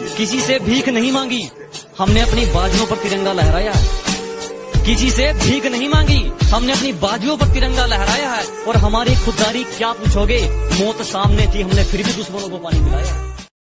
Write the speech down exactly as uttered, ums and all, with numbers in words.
किसी से भीख नहीं मांगी, हमने अपनी बाजुओं पर तिरंगा लहराया है। किसी से भीख नहीं मांगी, हमने अपनी बाजुओं पर तिरंगा लहराया है। और हमारी खुददारी क्या पूछोगे, मौत सामने थी, हमने फिर भी दुश्मनों को पानी पिलाया।